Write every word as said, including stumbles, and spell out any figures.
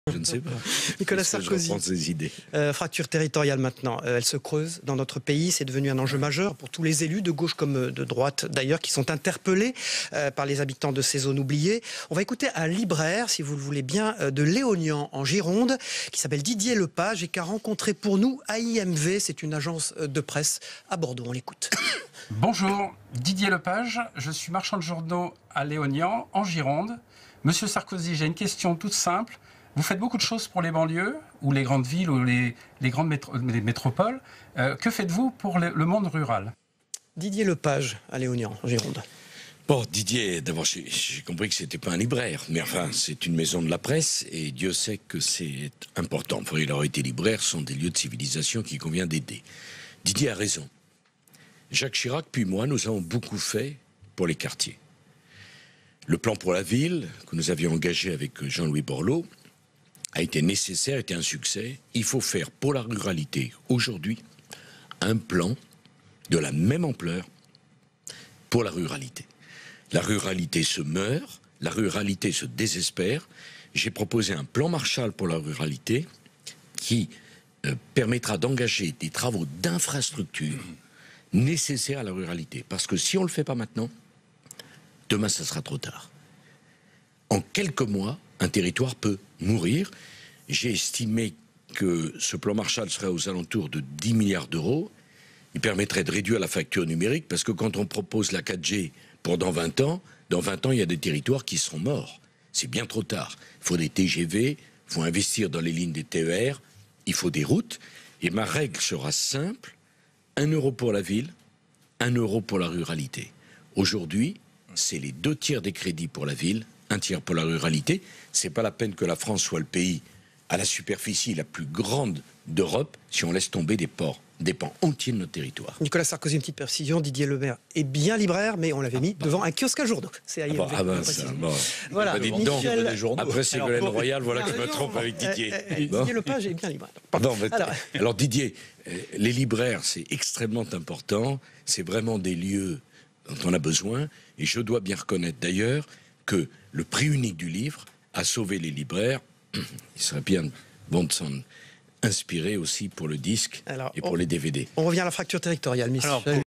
Je ne sais pas. Nicolas Sarkozy, ces idées. Euh, fracture territoriale maintenant, euh, elle se creuse dans notre pays, c'est devenu un enjeu majeur pour tous les élus, de gauche comme de droite d'ailleurs, qui sont interpellés euh, par les habitants de ces zones oubliées. On va écouter un libraire, si vous le voulez bien, euh, de Léognan en Gironde, qui s'appelle Didier Lepage et qui a rencontré pour nous A I M V, c'est une agence de presse à Bordeaux. On l'écoute. Bonjour, Didier Lepage, je suis marchand de journaux à Léognan en Gironde. Monsieur Sarkozy, j'ai une question toute simple. Vous faites beaucoup de choses pour les banlieues, ou les grandes villes, ou les, les grandes métro les métropoles. Euh, que faites-vous pour le, le monde rural? Didier Lepage à Léognan, en Gironde. Bon, Didier, d'abord, j'ai compris que c'était pas un libraire, mais enfin, c'est une maison de la presse, et Dieu sait que c'est important. Enfin, il aurait été libraire, ce sont des lieux de civilisation qu'il convient d'aider. Didier a raison. Jacques Chirac, puis moi, nous avons beaucoup fait pour les quartiers. Le plan pour la ville, que nous avions engagé avec Jean-Louis Borloo, a été nécessaire, a été un succès. Il faut faire pour la ruralité, aujourd'hui, un plan de la même ampleur pour la ruralité. La ruralité se meurt, la ruralité se désespère. J'ai proposé un plan Marshall pour la ruralité qui euh, permettra d'engager des travaux d'infrastructure nécessaires à la ruralité. Parce que si on ne le fait pas maintenant, demain, ça sera trop tard. En quelques mois, un territoire peut mourir. J'ai estimé que ce plan Marshall serait aux alentours de dix milliards d'euros. Il permettrait de réduire la facture numérique, parce que quand on propose la quatre G pour dans vingt ans, dans vingt ans, il y a des territoires qui seront morts. C'est bien trop tard. Il faut des T G V, il faut investir dans les lignes des T E R, il faut des routes. Et ma règle sera simple, un euro pour la ville, un euro pour la ruralité. Aujourd'hui, c'est les deux tiers des crédits pour la ville, un tiers pour la ruralité. C'est pas la peine que la France soit le pays à la superficie la plus grande d'Europe si on laisse tomber des ports, des pans entiers de notre territoire. Nicolas Sarkozy, une petite précision, Didier Lepage est bien libraire, mais on l'avait mis ah, devant un kiosque à journaux. C'est A I M V. Ah ben, ça, bon. Voilà. Bah, Michel... Après Ségolène Royal, voilà que je me trompe avec Didier. Euh, euh, bon. Didier Lepage est bien libraire. Pardon, mais alors... alors Didier, euh, les libraires, c'est extrêmement important. C'est vraiment des lieux dont on a besoin. Et je dois bien reconnaître d'ailleurs que le prix unique du livre a sauvé les libraires. Il serait bien bon de s'en inspirer aussi pour le disque. Alors, et pour on, les D V D. On revient à la fracture territoriale, Michel.